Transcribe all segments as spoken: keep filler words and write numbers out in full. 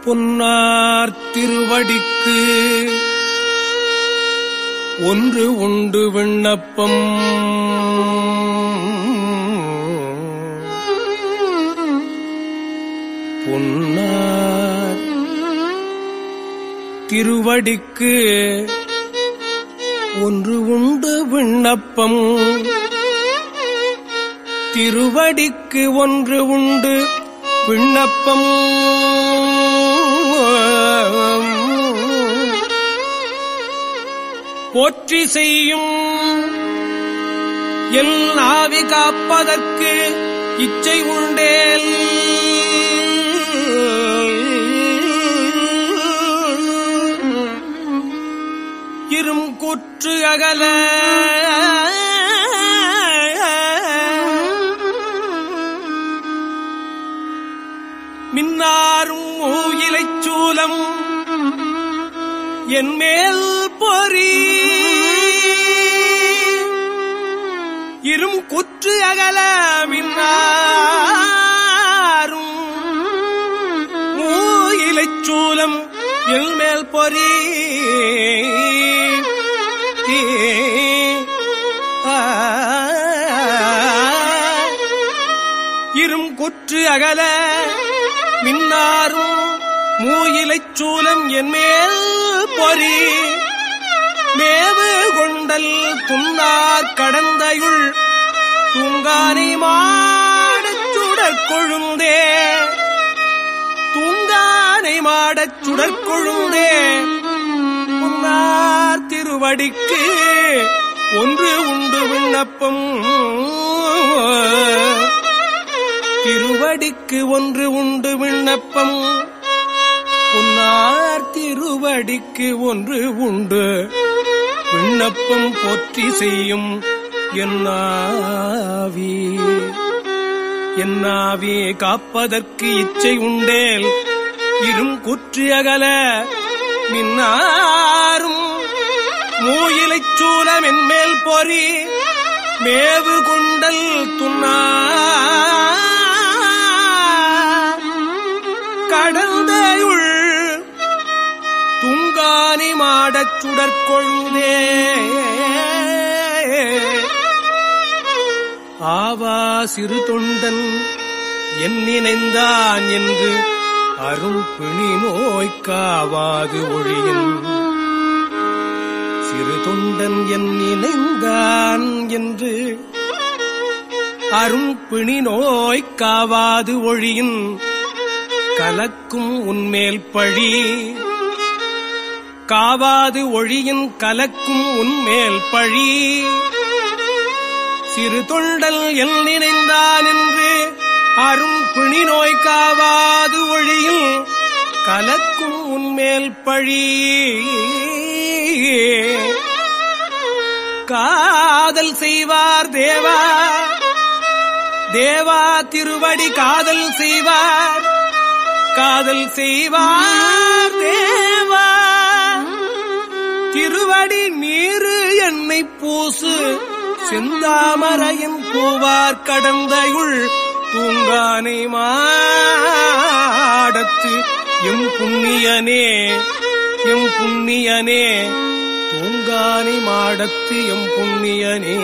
பொன்னார் திருவடிக்கு ஒன்று உண்டு விண்ணப்பம். பொன்னார் திருவடிக்கு ஒன்று உண்டு விண்ணப்பம். திருவடிக்கு ஒன்று உண்டு விண்ணப்பம். போற்றி செய்யும் எல் நாவி காப்பதற்கு இச்சை உண்டேல். இரும் கூற்று அகல மின்னாரும் மூயிலைச் சூலம் என் மேல் பொறி. இரும் குற்று அகல மின்னாரும் மூயிலைச் சூலம் என் மேல் பொறி. இரும் குற்று அகல மின்னாரும் மூயிலைச் சூலம் என் மேல் பொறி. மேவு கொண்டல் துன்னார் கடந்தையுள் தூங்கானை மாடச் சுடற்கொழுந்தே. தூங்கானை மாடச் சுடற்கொழுந்தே. பொன்னார் திருவடிக்கு ஒன்று உண்டு விண்ணப்பம். திருவடிக்கு ஒன்று உண்டு விண்ணப்பம். பொன்னார் திருவடிக்கு ஒன்று உண்டு விண்ணப்பம். போற்றி செய்யும் என்னாவி என்னாவி காப்பதற்கு இச்சை உண்டேல். இரும் குற்று அகல மின்னாரும் மூயிலைச் சூலம் என் மேல் பொறி. மேவு கொண்டல் துன்னார் கடந்தையுள் துங்கானி மாடச் சுடற்கொழுந்தே. ஆவா சிறு தொண்டன் என் நினைந்தான் என்று அரும் பிணி நோய்க்காவாது ஒழியின். சிறு தொண்டன் என் நினைந்தான் என்று அரும் பிணி நோய்க்காவாது ஒழியின். கலக்கும் உன்மேல் பழி காவாது ஒழியின். கலக்கும் உன்மேல் பழி. சிறு தொண்டல் எல் நினைந்தான் என்று அரும் பிணி நோய் காவாது ஒழியில். கலக்கும் உன்மேல் பழி. காதல் செய்வார் தேவா தேவா திருவடி காதல் செய்வார். காதல் செய்வார் தேவா திருவடி நீரு என்னை பூசு. செந்தாமரையின் பூவார் கடந்தையுள் தூங்கானை மாடத்து எம் புண்ணியனே எம் புண்ணியனே. தூங்கானை மாடத்து எம் புண்ணியனே.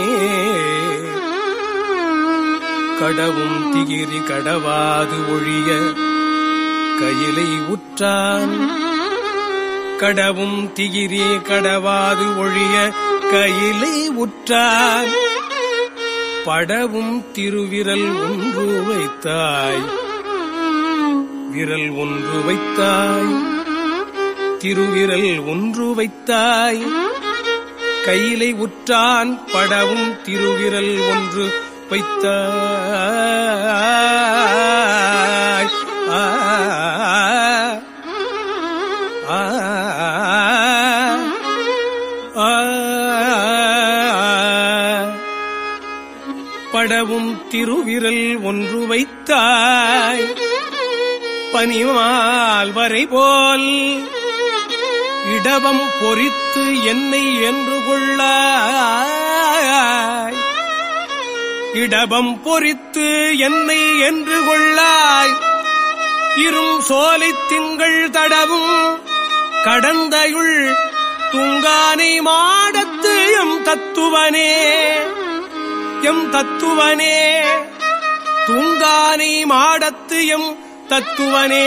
கடவும் திகிரி கடவாது ஒழிய கையிலை உற்றான். கடவும் திகிரி கடவாது ஒழிய கையிலை உற்றான். படவும் திருவிரல் ஒன்று வைத்தாய். விரல் ஒன்று வைத்தாய். திருவிரல் ஒன்று வைத்தாய். கையிலை உற்றான். படவும் திருவிரல் ஒன்று வைத்தாய். ஆ ஆ ஆ படவும் திருவிரல் ஒன்று வைத்தாய். பனிமால் வரை போல் இடவம் பொறித்து என்னை என்று கொள்ளாய். இடபம் பொறித்து என்னை என்று கொள்ளாய். இரும் சோலை திங்கள் தடவும் கடந்தையுள் துங்கானை மாடத்து எம் தத்துவனே எம் தத்துவனே துங்கானை மாடத்து எம் தத்துவனே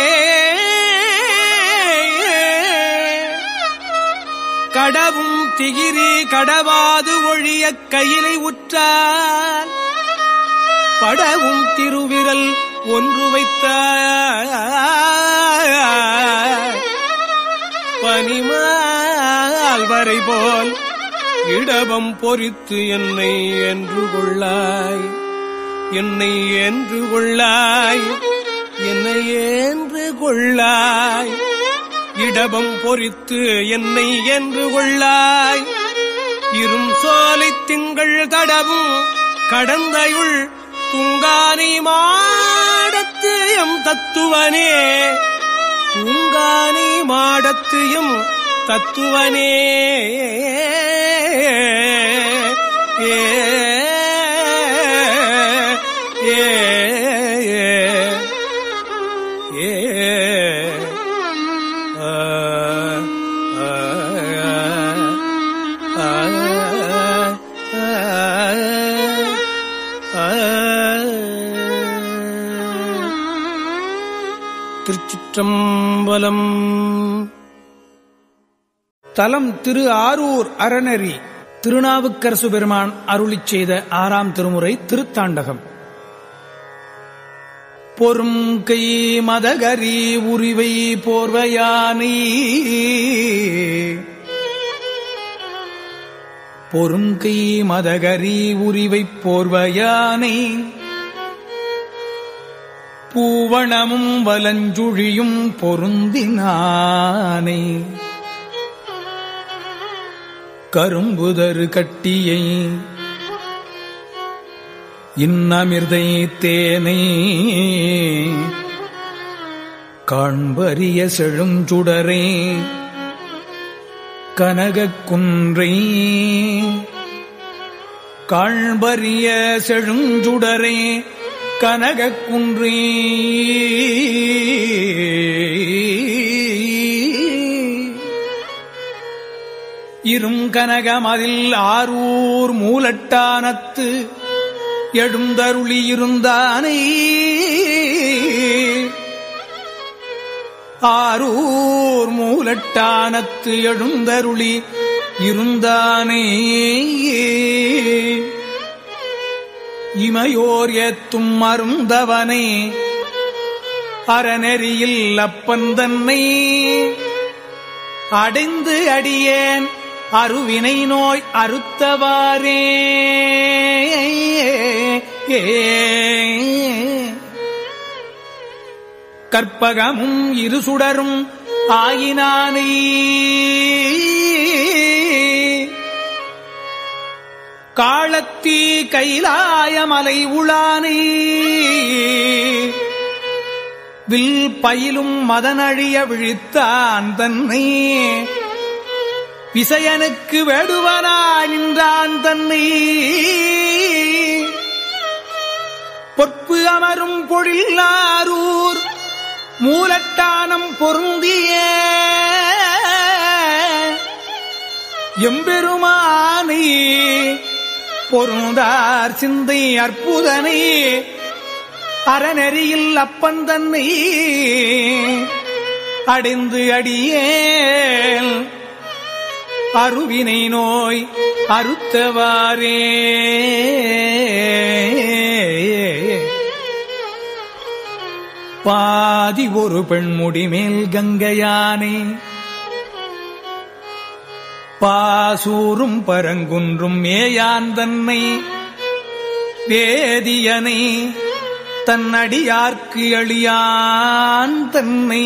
கடவும் திகிரி கடவாது ஒழிய கையிலை உற்றால் படவும் திருவிரல் ஒன்று வைத்த பனிமால் வரை போல் இடபம் பொறித்து என்னை என்று கொள்ளாய் என்னை என்று கொள்ளாய் என்னை என்று கொள்ளாய் இடபம் பொறித்து என்னை என்று கொள்ளாய் இரும் சோலை திங்கள் தடவும் கடந்தையுள் துங்கானை மாடத்து எம் தத்துவனே துங்கானை மாடத்து எம் தத்துவனே ஏ ஏ ஏ திருச்சிற்றம்பலம். தலம் திரு ஆரூர் அறநெறி. திருநாவுக்கரசு பெருமான் அருளிச் செய்த ஆறாம் திருமுறை திருத்தாண்டகம். பொறும் கை மதகரி உரிவை போர்வையானை பொறும் கை மதகரி உரிவை போர்வையானை பூவணமும் வலஞ்சுழியும் பொருந்தினானை கரும்புதரு கட்டியை இன்னமிர்தை தேனை காண்பரிய செழுஞ்சுடரே கனகக் குன்றை காண்பரிய செழுஞ்சுடரே கனகக் குன்றே இரும் கனகமதில் ஆரூர் மூலட்டானத்து எழுந்தருளியிருந்தானை ஆரூர் மூலட்டானத்து எழுந்தருளி இருந்தானே இமையோர் ஏத்தும் அருந்தவனை அறநெறியில் அப்பந்தன்னை அடைந்து அடியேன் அருவினை நோய் அறுத்தவாரே கற்பகமும் இருசுடரும் ஆயினானை காளத்தீ கைலாயமலை உளானை வில் பயிலும் மதனழிய விழித்தான் தன்னை விசயனுக்கு வேடுவனா நின்றான் தன்னை பொற்பு அமரும் பொழிலாரூர் மூலட்டானம் பொருந்திய எம்பெருமானை பொருந்தார் சிந்தை அற்புதனை அறநெறியில் அப்பந்தன்னை அடைந்து அடியேல் அருவினை நோய் அறுத்தவாரே பாதி ஒரு பெண்முடி மேல் கங்கையானே பாசூரும் பரங்குன்றும் ஏயான் தன்னை வேதியனை தன்னடியார்க்கு அழியான் தன்னை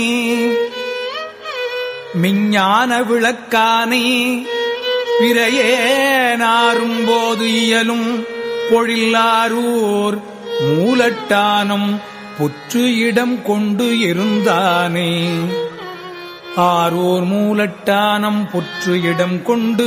மிஞ்ஞான விளக்கானை விரையே நாரும் போது இயலும் பொழிலாரூர் மூலட்டானம் புற்று இடம் கொண்டு இருந்தானே ஆரூர் மூலட்டானம் புற்று இடம் கொண்டு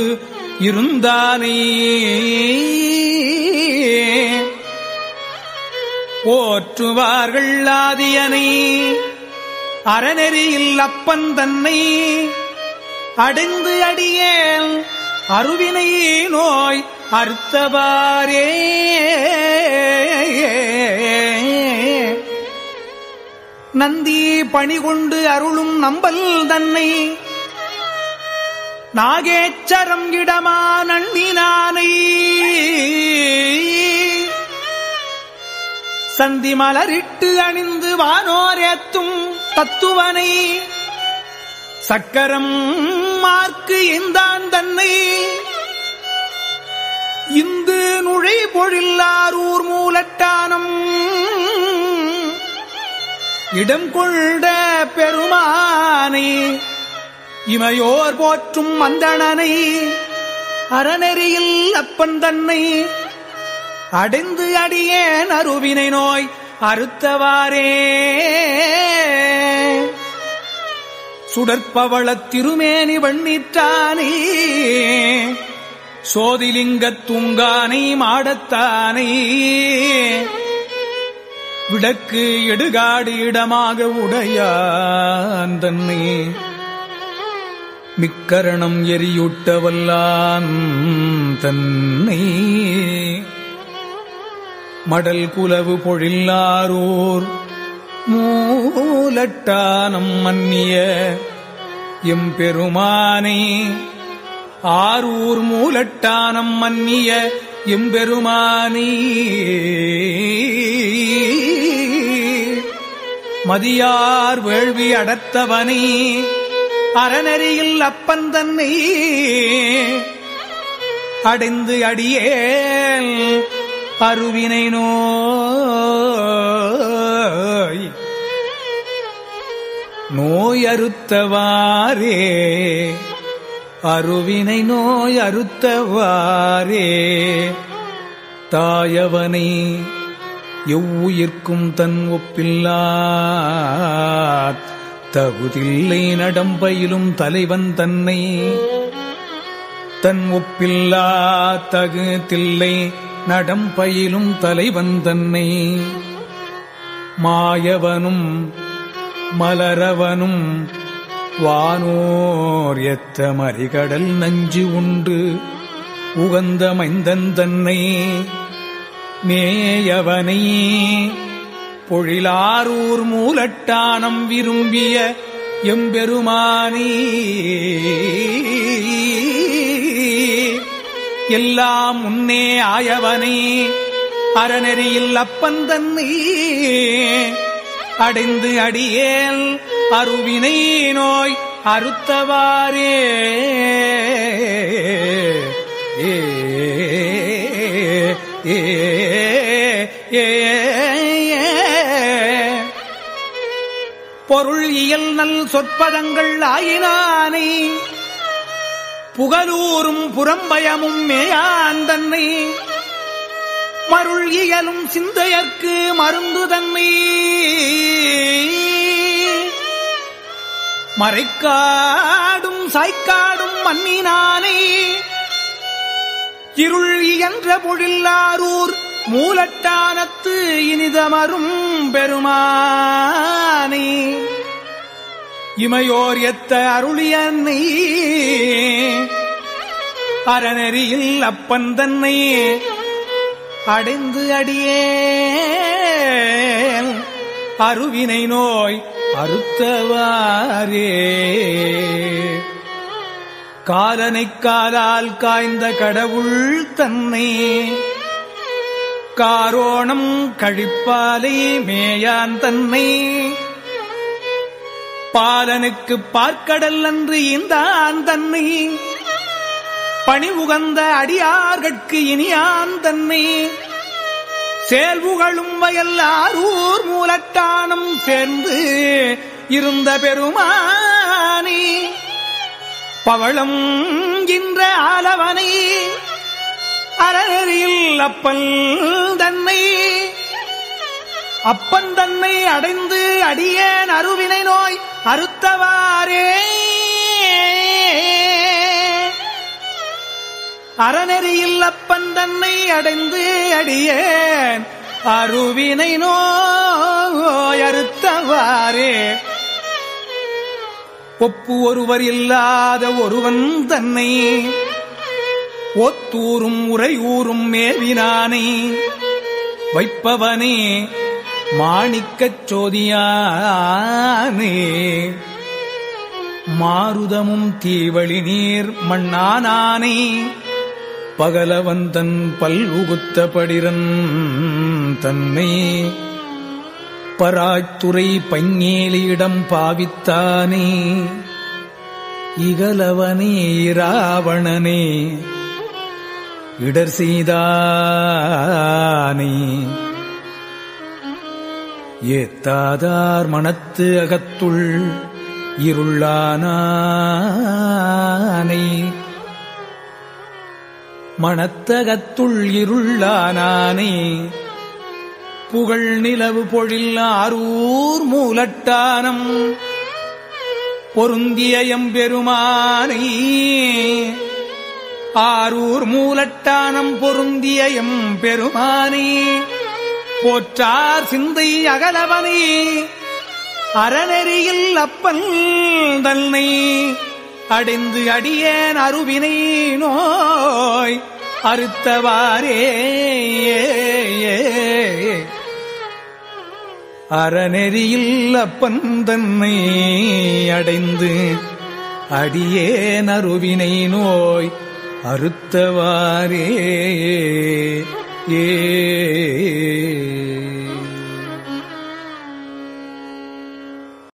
இருந்தானே போற்றுவார்கள் ஆதியனை அறநெறியில் அப்பன் தன்னை அடைந்து அடியேன் அருவினை நோய் அறுத்தவாரே. நந்தி பணிகொண்டு அருளும் நம்பல் தன்னை நாகேச்சரம் இடமா நன்னினானை சந்தி மலரிட்டு அணிந்து வானோரேத்தும் தத்துவனை சக்கரம் மார்க்கு இந்தான் தன்னை இந்து நுழை பொழில்லாரூர் மூலட்டானம் இடம் கொண்ட பெருமானை இமையோர் போற்றும் மந்தணனை அறநெறியில் அப்பன் தன்னை அடைந்து அடியேன் அருவினை நோய் அறுத்தவாரே. சுடற்பவளத் திருமேனி வண்ணிற்றானே சோதிலிங்கத் துங்கானை மாடத்தானை விடக்கு எடுகாடு இடமாக உடையான் தன்னை மிக்கரணம் எரியூட்டவல்லான் தன்னை மடல் குலவு பொழில்லாரூர் மூலட்டானம் மன்னிய எம்பெருமானே ஆரூர் மூலட்டானம் மன்னிய எம்பெருமானே மதியார் வேள்வி அடர்த்தவனே அறநெறியில் அப்பன் தன்னை அடைந்து அடியேன் அருவினை நோய் நோய் அறுத்தவாரே. அருவினை நோய் அறுத்தவாரே. தாயவனை எவ்வுயிர்க்கும் தன் ஒப்பில்லாத் தகுதில்லை நடம்பயிலும் தலைவன் தன்னை தன் ஒப்பில்லா தகு தில்லை நடம்பயிலும் தலைவன் தன்னை மாயவனும் மலரவனும் வானோர் எத்த மறிகடல் நஞ்சு உண்டு உகந்த மைந்தன் தன்னை மேயவனை பொழிலாரூர் மூலட்டானம் விரும்பிய எம்பெருமானே எல்லாம் முன்னே ஆயவனை அறநெறியில் அப்பன் தன்னை அடைந்து அடியேல் அருவினை நோய் அறுத்தவாரே. ஏ ஏ ஏ பொருள் இயல் நல் சொற்பதங்கள் ஆயினானை புகலூரும் புறம்பயமும் மேயான் தன்னை மருள் இயலும் சிந்தையற்கு மருந்து தன்னை மறைக்காடும் சாய்க்காடும் மன்னினானை இருள் இயன்ற பொழில்லாரூர் மூலட்டானத்து இனிதமரும் பெருமானே இமையோர் எத்த அருளியன்னை அறநெறியில் அப்பன் தன்னை அடைந்து அடியேன் அருவினை நோய் அறுத்தவாரே. காலனைக் காலால் காய்ந்த கடவுள் தன்னை காரோணம் கழிப்பாலை மேயான் தன்னை பாலனுக்கு பார்க்கடல் அன்று இந்தான் தன்னை பணி உகந்த அடியார்கட்கு இனியான் தன்னை செயல்புகளும் வயல் ஆரூர் மூலட்டானம் சேர்ந்து இருந்த பெருமானே பவளம் என்ற ஆலவனை அறநெறியில் அப்பன் தன்னை அப்பன் தன்னை அடைந்து அடியேன் அருவினை நோய் அறுத்தவாரே. அறநெறியில் அப்பன் தன்னை அடைந்து அடியேன் அருவினை நோயறுத்தவாறே ஒப்பு ஒருவர் இல்லாத ஒருவன் தன்னை ஒத்தூரும் உரையூரும் மேவினானை வைப்பவனே மாணிக்கச் சோதியானே மாருதமும் தீவழி நீர் மண்ணானானே பகலவந்தன் பல்வுகுத்த படிரன் தன்னை பராய்த்துறை பஞ்சேலியிடம் பாவித்தானே இகலவனே இராவணனே இடர் செய்தானே ஏத்தாதார் மனத்து அகத்துள் இருளானானை மனத்தகத்துள் இருளானானே புகழ் நிலவு பொழில் ஆரூர் மூலட்டானம் பொருந்திய எம்பெருமானை ஆரூர் மூலட்டானம் பொருந்திய எம்பெருமானை போற்றார் சிந்தை அகலவனே அறநெறியில் அப்பன் தன்னை அடைந்து அடியேன் அருவினை நோய் அறுத்தவாறே அறநெறியில் அப்பன் தன்னை அடைந்து அடியேன் அருவினை நோய் அறுத்தவாறே ஏ